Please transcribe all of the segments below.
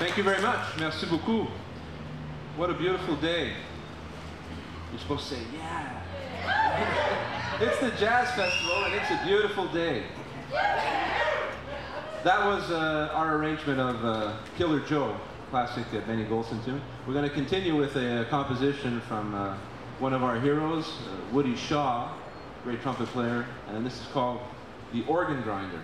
Thank you very much. Merci beaucoup. What a beautiful day. You're supposed to say, yeah. It's the Jazz Festival and it's a beautiful day. That was our arrangement of Killer Joe, classic Benny Golson tune. We're going to continue with a composition from one of our heroes, Woody Shaw, great trumpet player, and this is called The Organ Grinder.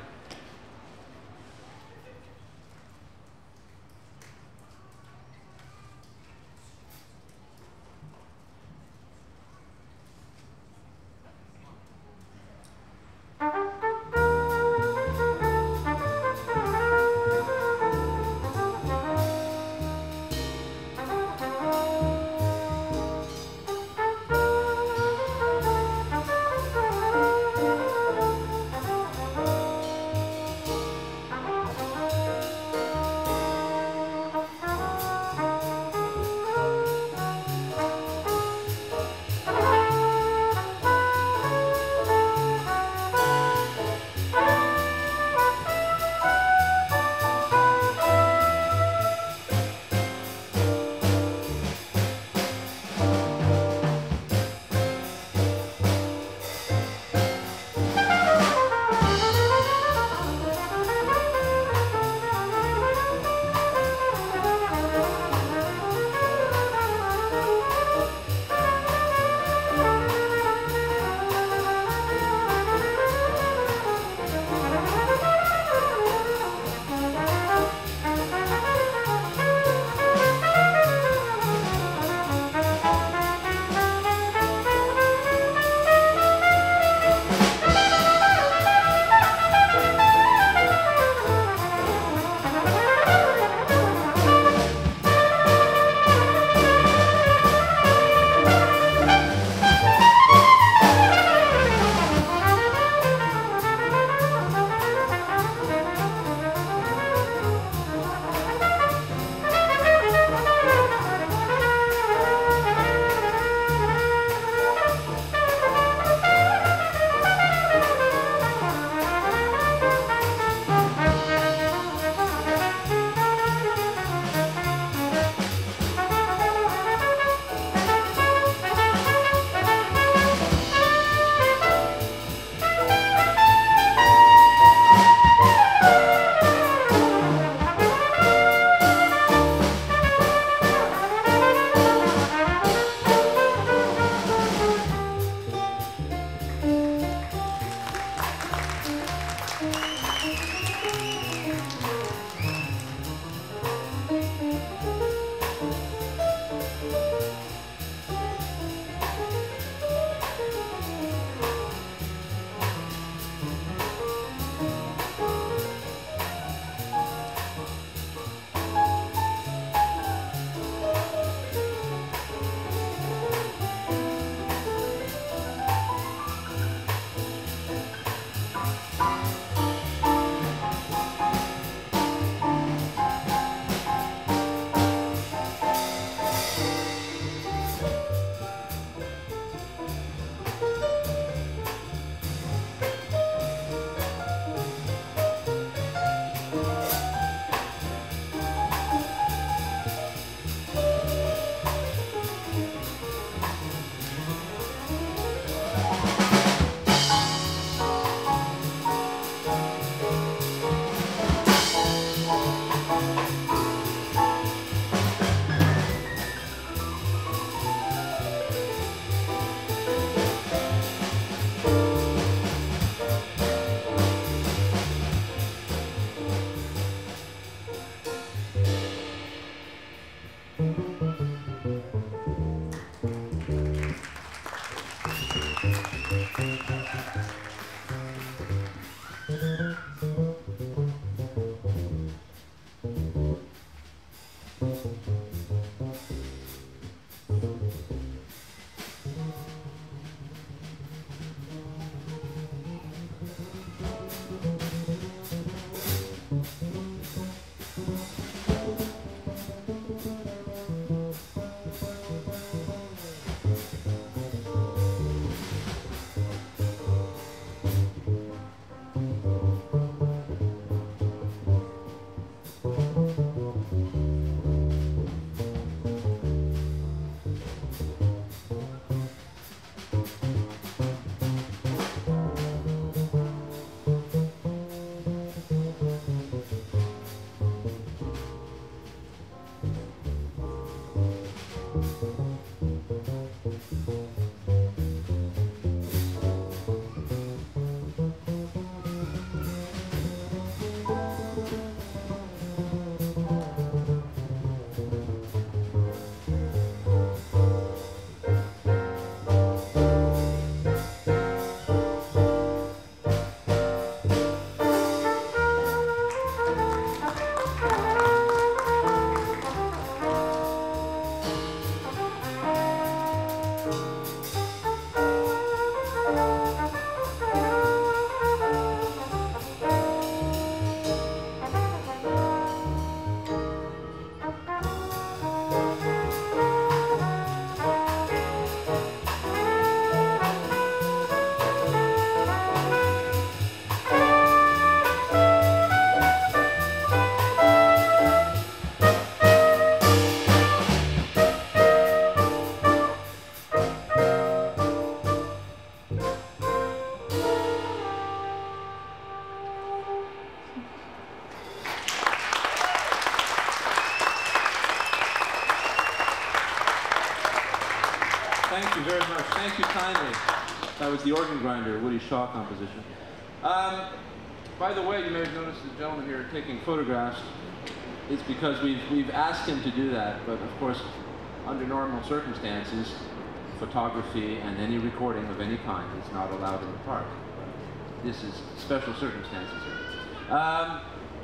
Thank you very much. Thank you kindly. That was the organ grinder, Woody Shaw composition. By the way, you may have noticed the gentleman here taking photographs. It's because we've asked him to do that, but of course, under normal circumstances, photography and any recording of any kind is not allowed in the park. This is special circumstances here. A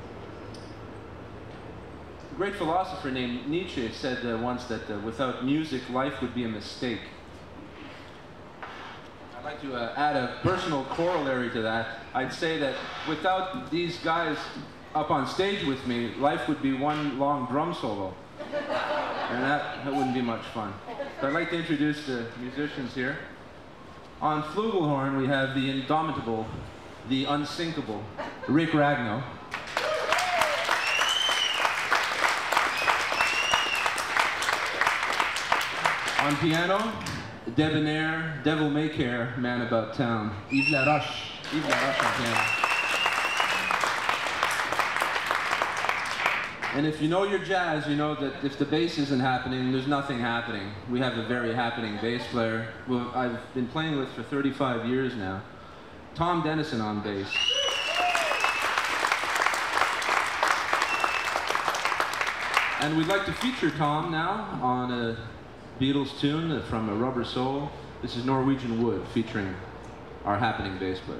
great philosopher named Nietzsche said once that without music, life would be a mistake. I'd like to add a personal corollary to that. I'd say that without these guys up on stage with me, life would be one long drum solo. And that wouldn't be much fun. So I'd like to introduce the musicians here. On flugelhorn, we have the indomitable, the unsinkable, Rick Ragnow. On piano, debonair, devil-may-care man about town, Yves Laroche. Yves Laroche on piano. And if you know your jazz, you know that if the bass isn't happening, there's nothing happening. We have a very happening bass player who I've been playing with for 35 years now. Tom Dennison on bass. And we'd like to feature Tom now on a Beatles tune from a Rubber Soul. This is Norwegian Wood featuring our happening bass player.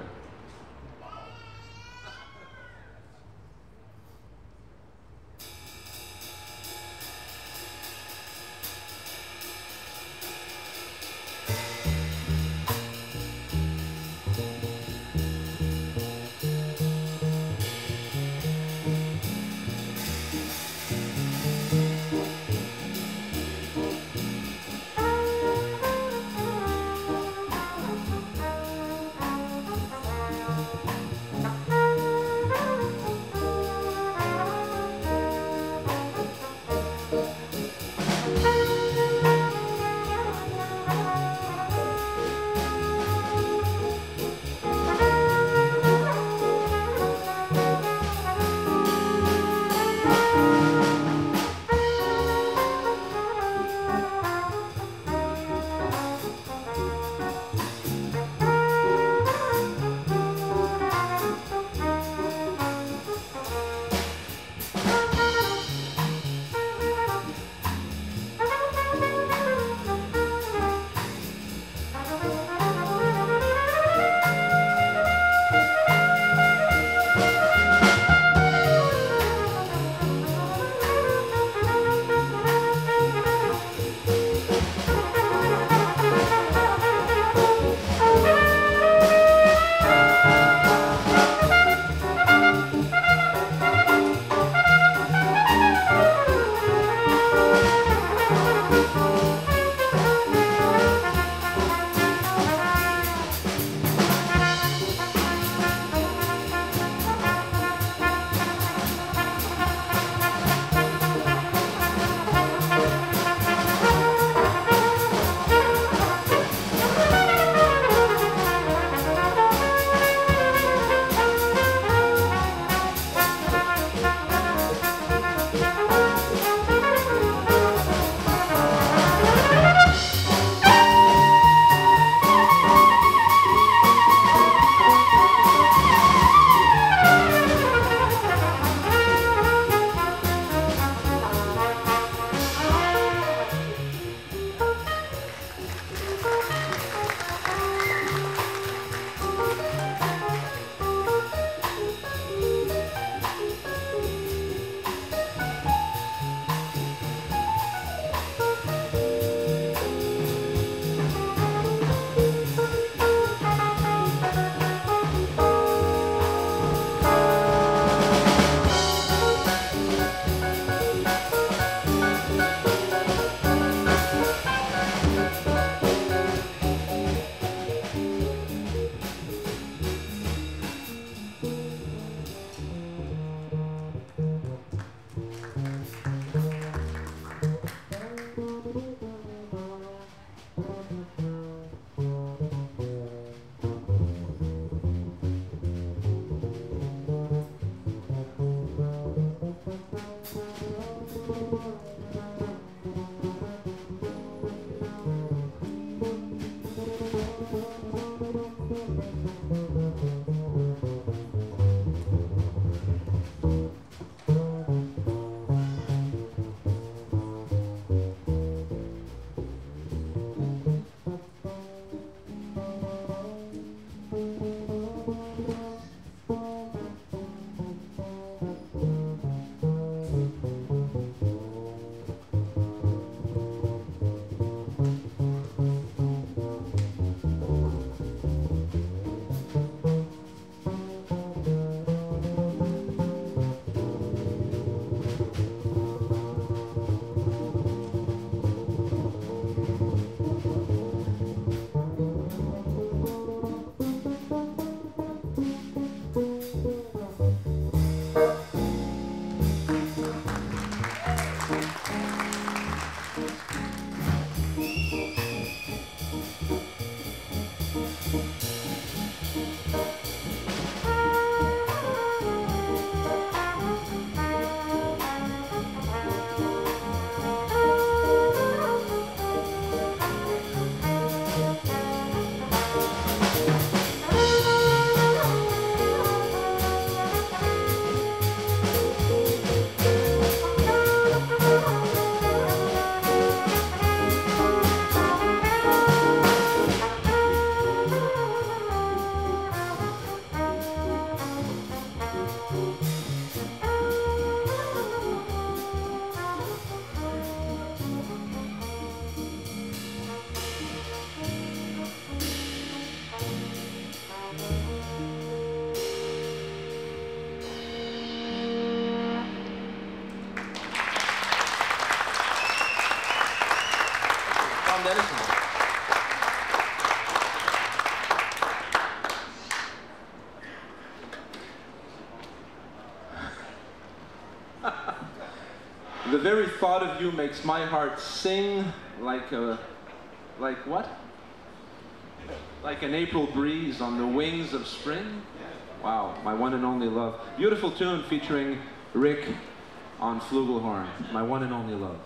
The very thought of you makes my heart sing like what? Like an April breeze on the wings of spring. Wow, my one and only love. Beautiful tune featuring Rick on flugelhorn. My one and only love.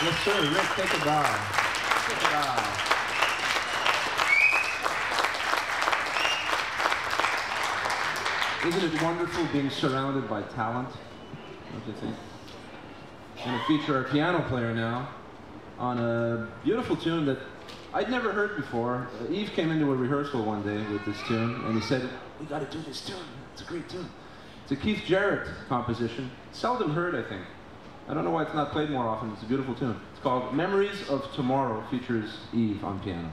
Yes, sir. Rick, take a bow. Take a bow. Isn't it wonderful being surrounded by talent? Don't you think? I'm going to feature our piano player now on a beautiful tune that I'd never heard before. Yves came into a rehearsal one day with this tune, and he said, "We got to do this tune. It's a great tune." It's a Keith Jarrett composition. Seldom heard, I think. I don't know why it's not played more often. It's a beautiful tune. It's called Memories of Tomorrow. Features Yves on piano.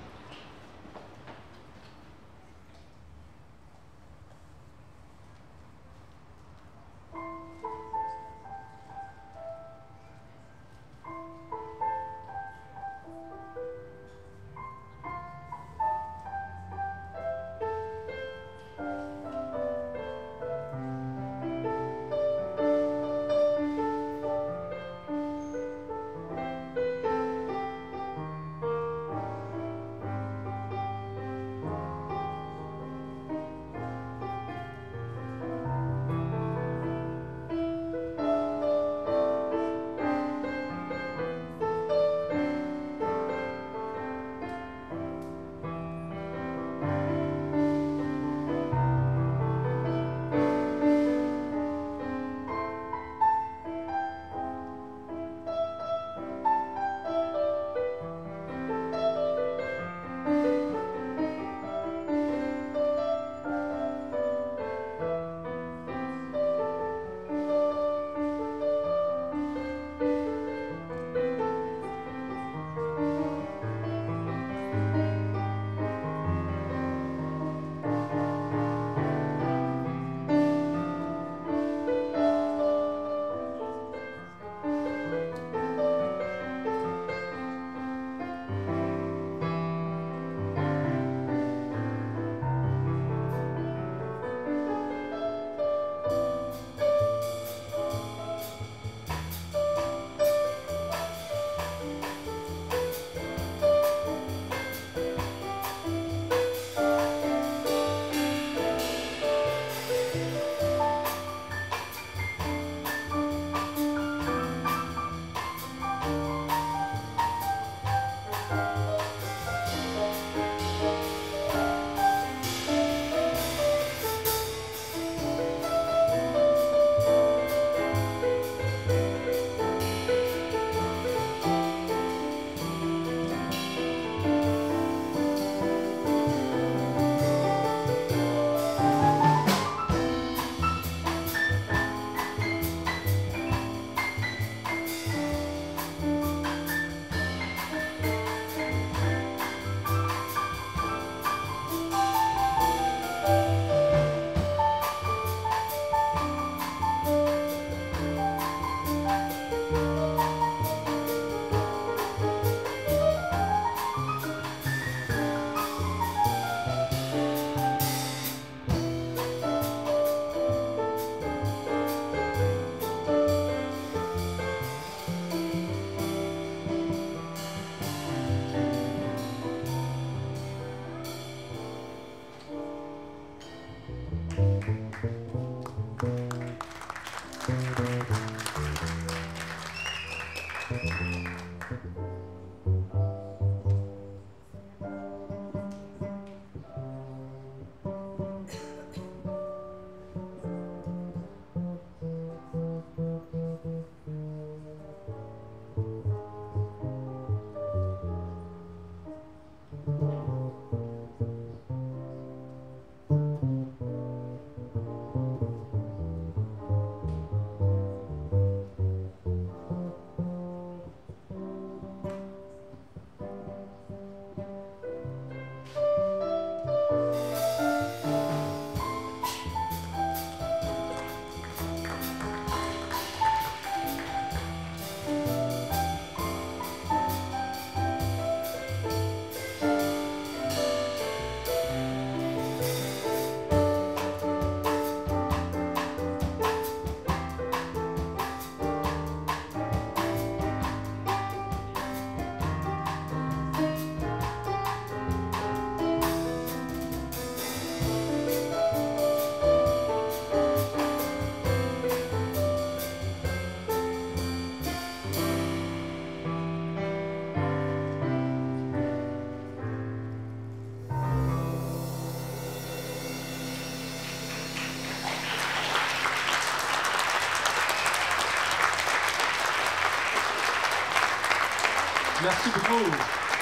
Merci beaucoup.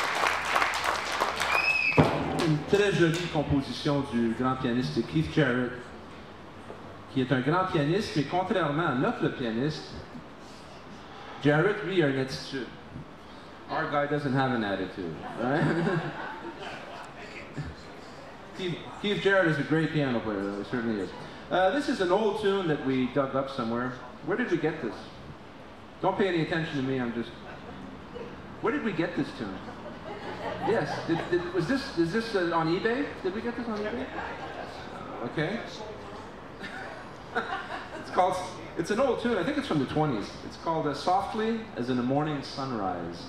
Une très jolie composition du grand pianiste Keith Jarrett, qui est un grand pianiste, mais contrairement à notre pianiste, Jarrett, lui, a une attitude. Our guy doesn't have an attitude, right? Keith Jarrett is a great piano player, though, he certainly is. This is an old tune that we dug up somewhere. Where did we get this? Don't pay any attention to me, I'm just... Where did we get this tune? Yes, is this on eBay? Did we get this on eBay? Okay. It's an old tune, I think it's from the 20s. It's called Softly as in a Morning Sunrise.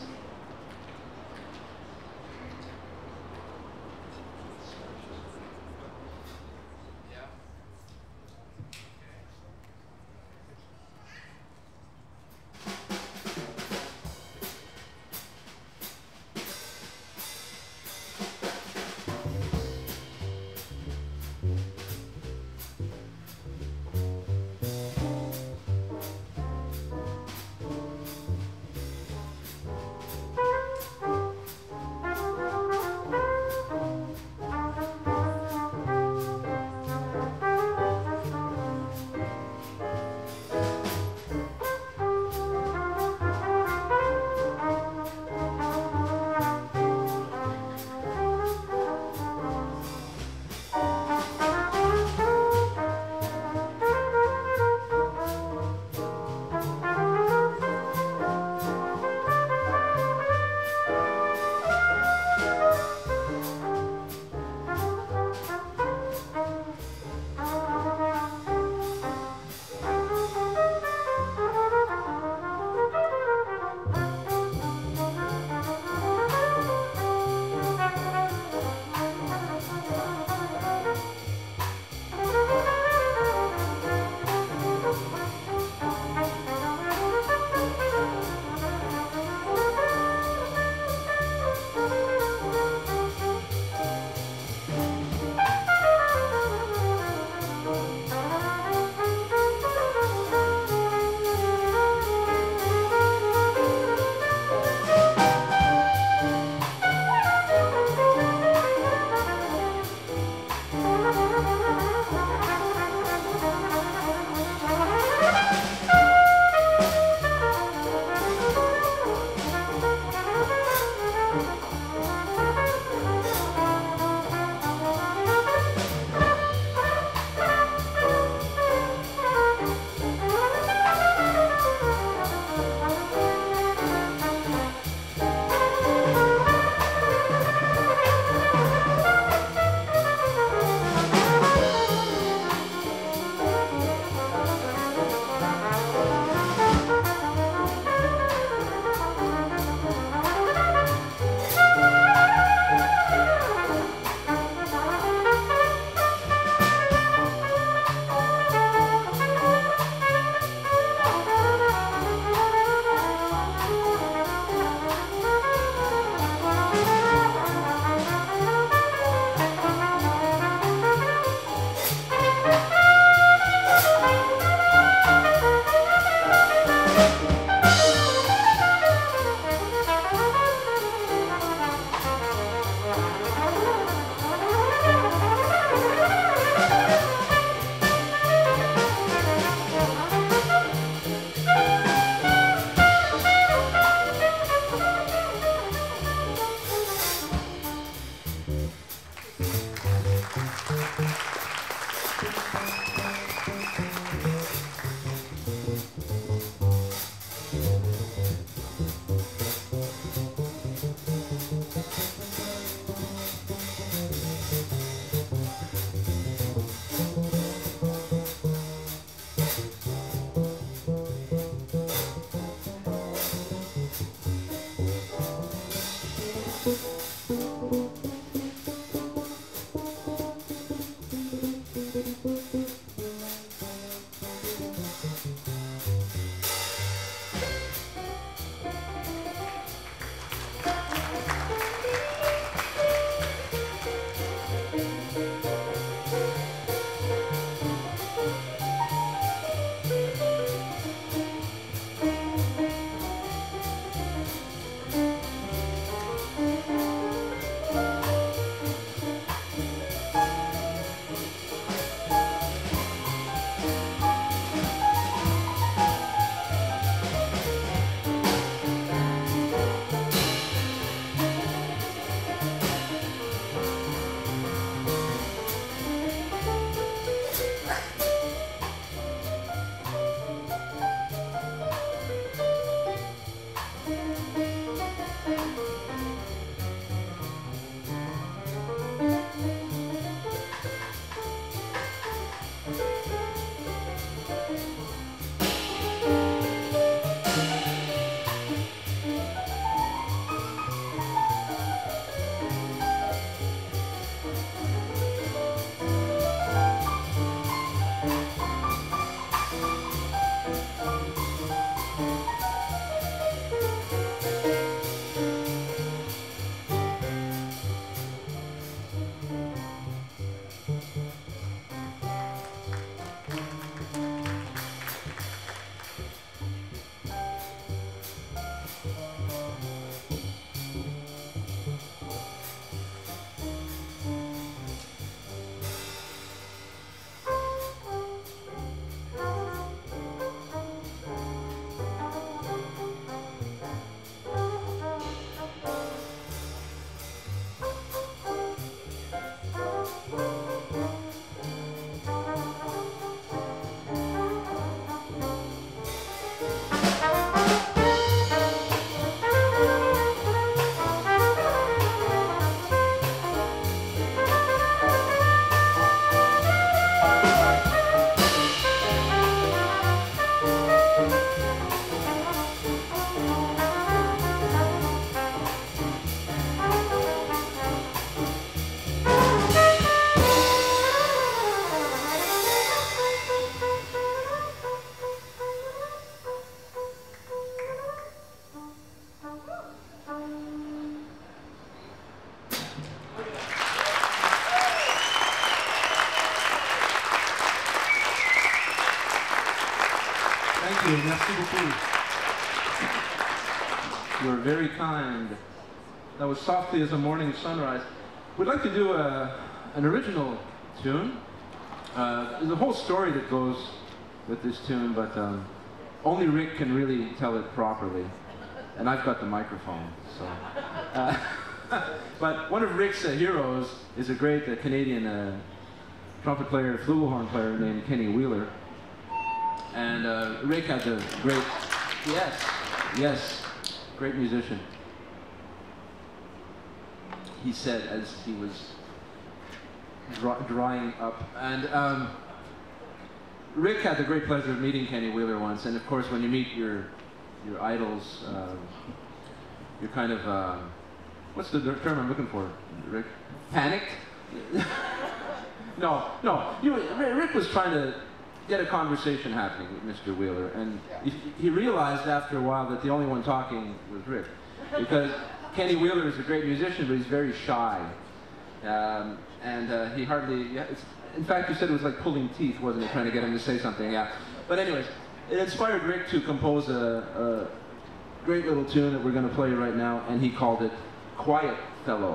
merci beaucoup. You're very kind. That was Softly as a Morning Sunrise. We'd like to do an original tune. There's a whole story that goes with this tune, but only Rick can really tell it properly. And I've got the microphone, so. But one of Rick's heroes is a great Canadian trumpet player, flugelhorn player named Kenny Wheeler. And Rick had a great, yes, great musician. He said as he was drying up. And Rick had the great pleasure of meeting Kenny Wheeler once. And of course, when you meet your idols, you're kind of, what's the term I'm looking for, Rick? Panicked? No. Rick was trying to get a conversation happening with Mr. Wheeler, and he realized after a while that the only one talking was Rick, because Kenny Wheeler is a great musician, but he's very shy, and he hardly. In fact, you said it was like pulling teeth, wasn't it, trying to get him to say something? Yeah. But anyways, it inspired Rick to compose a great little tune that we're going to play right now, and he called it "Quiet Fellow."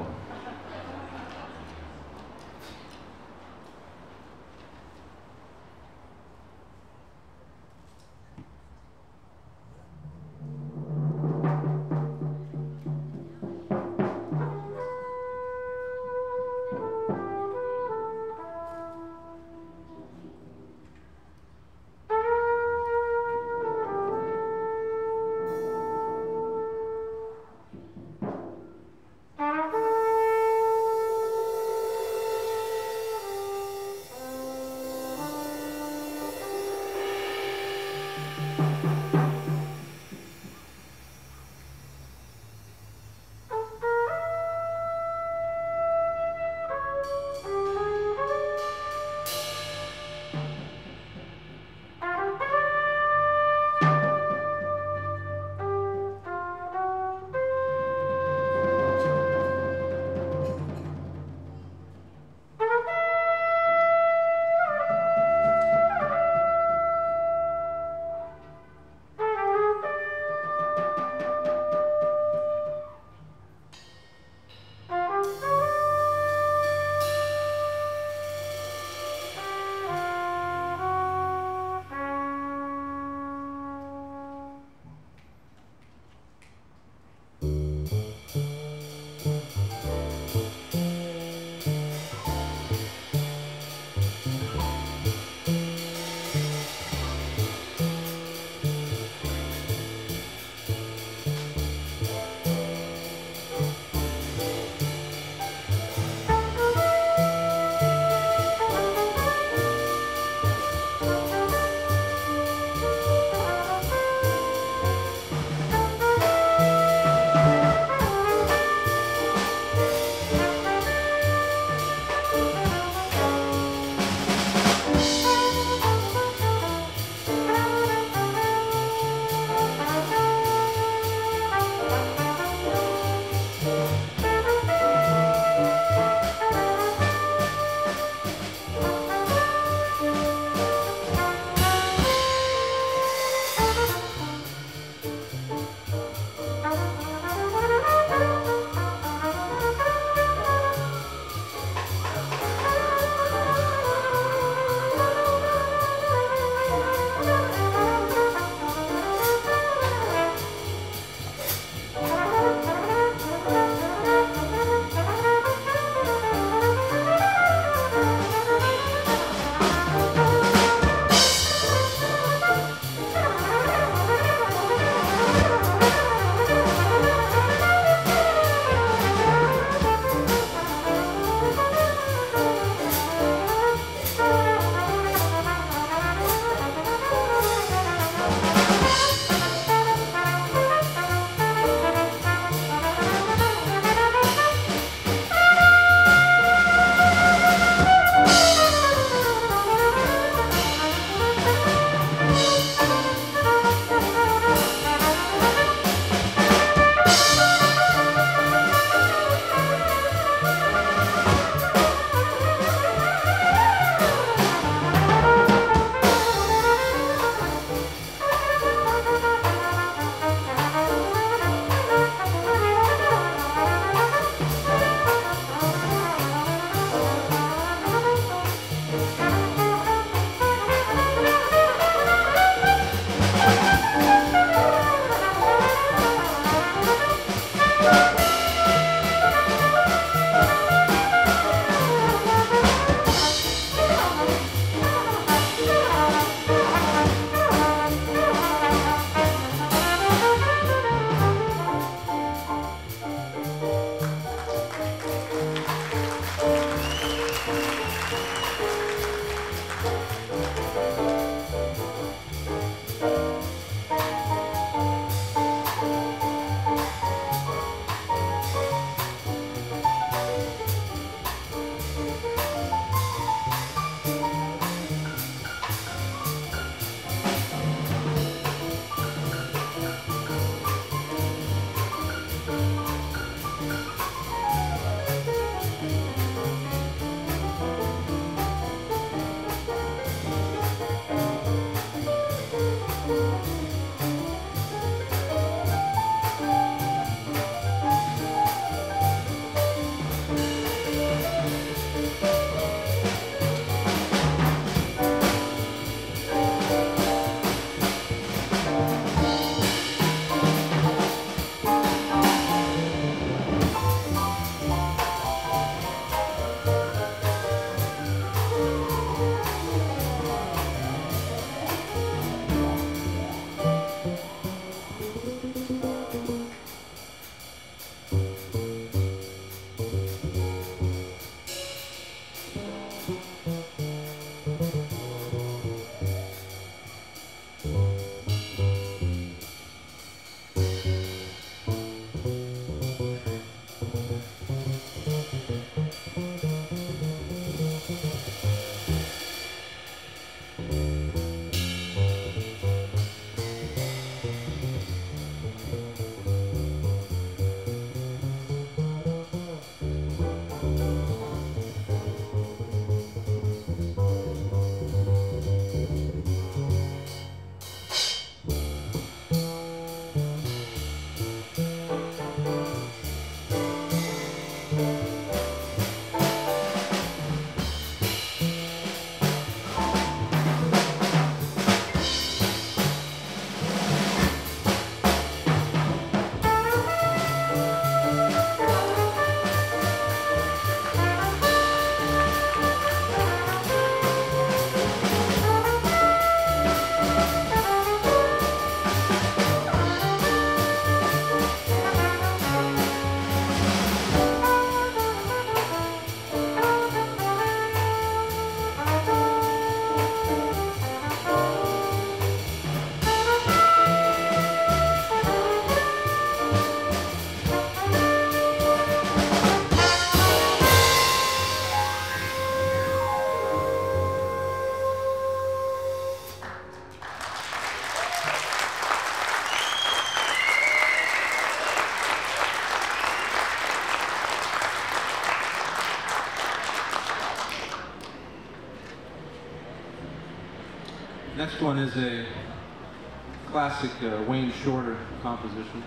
next one is a classic Wayne Shorter composition.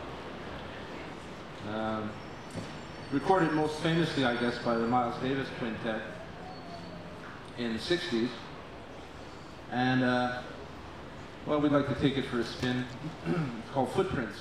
Recorded most famously, I guess, by the Miles Davis Quintet in the 60s. And, well, we'd like to take it for a spin. It's called Footprints.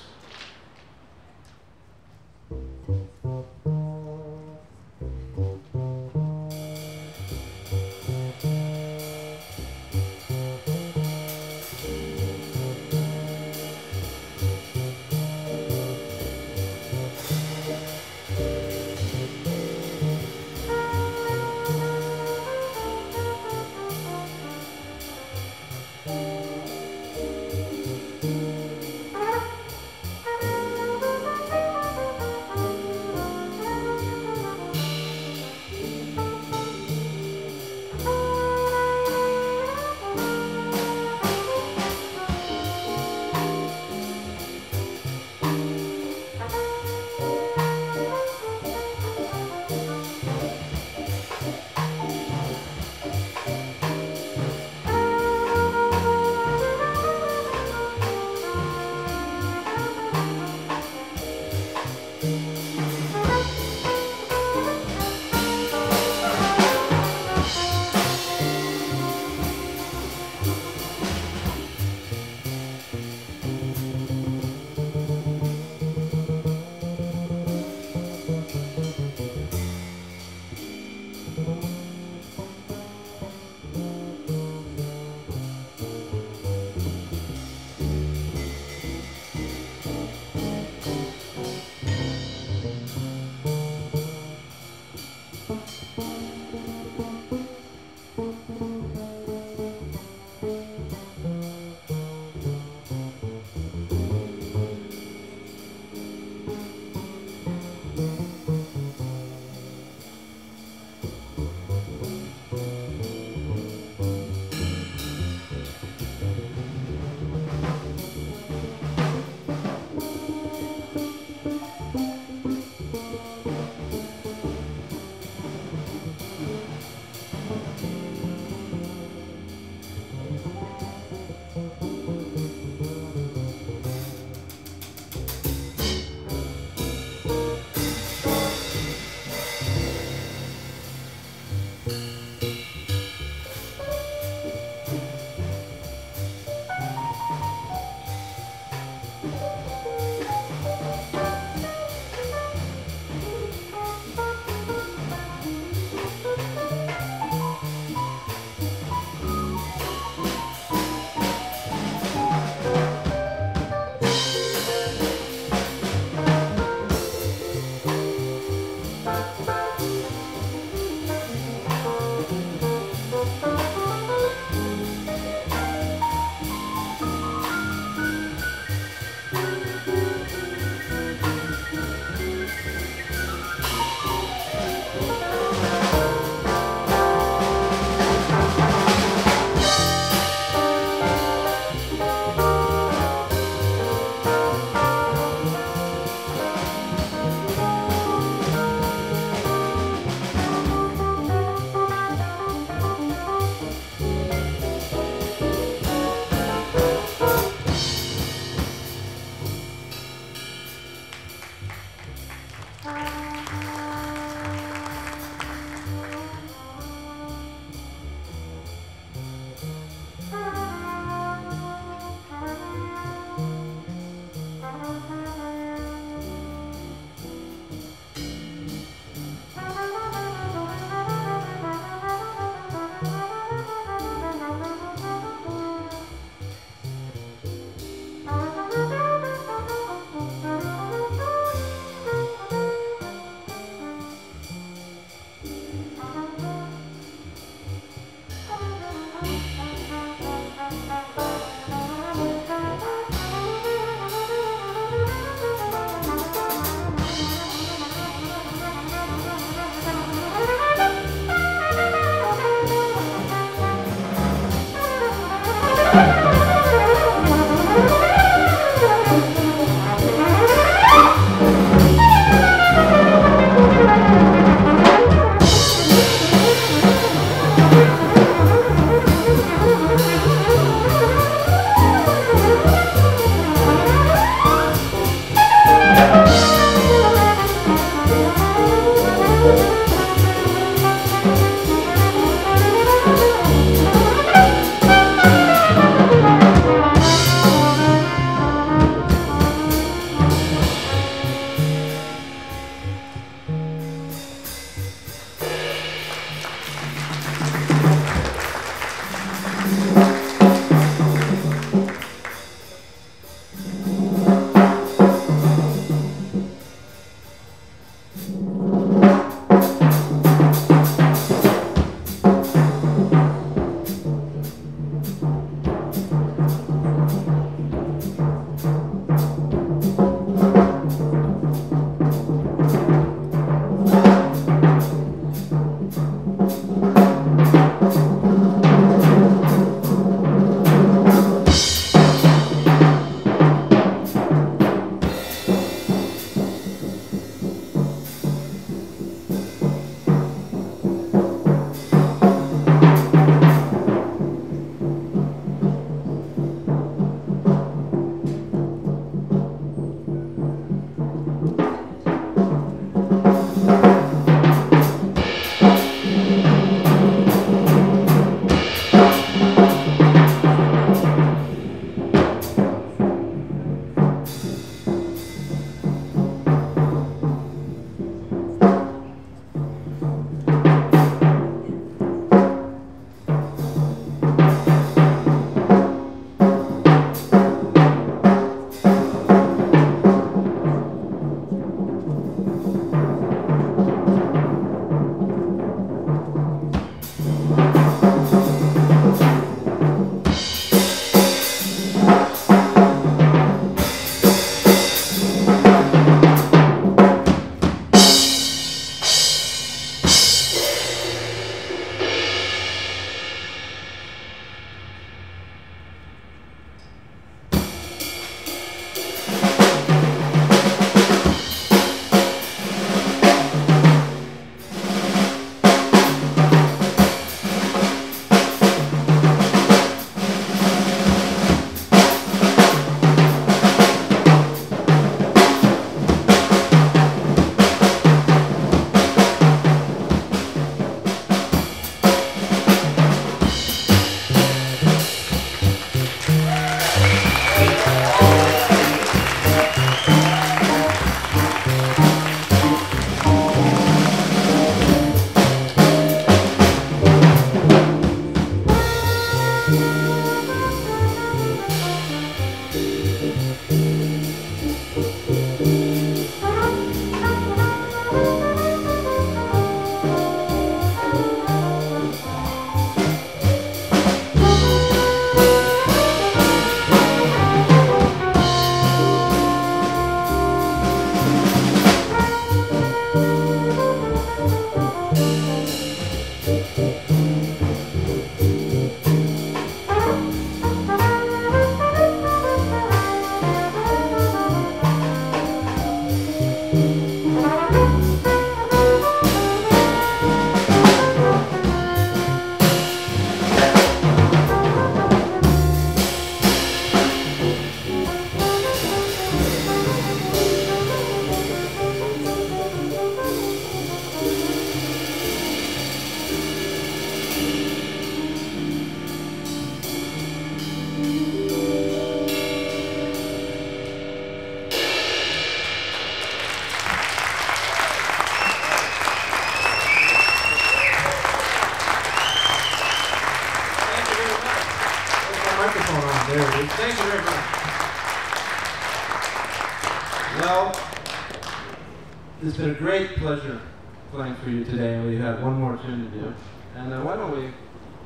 Well, it's been a great pleasure playing for you today, and we have one more tune to do. And why don't we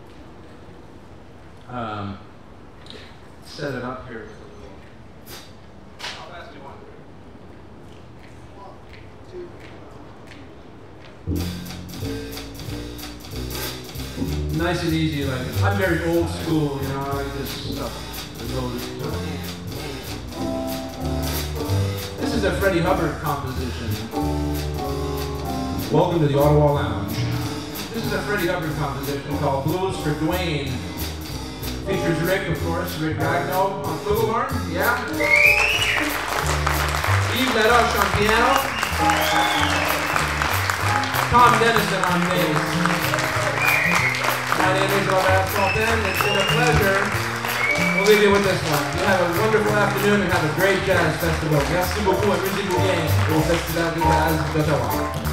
set it up here with a little. How fast do you want to do it? Nice and easy, like I'm very old school, you know, I like this stuff. This is a Freddie Hubbard composition. Welcome to the Ottawa Lounge. This is a Freddie Hubbard composition called Blues for Dwayne. Features Rick, of course, Rick Ragnow on flugelhorn, yeah. Yves Laroche on piano. Tom Dennison on bass. My name is Robert Fontaine. It's been a pleasure. We'll leave you with this one. You have a wonderful afternoon and have a great jazz festival. Merci beaucoup et musique bien au Festival de Jazz d'Ottawa.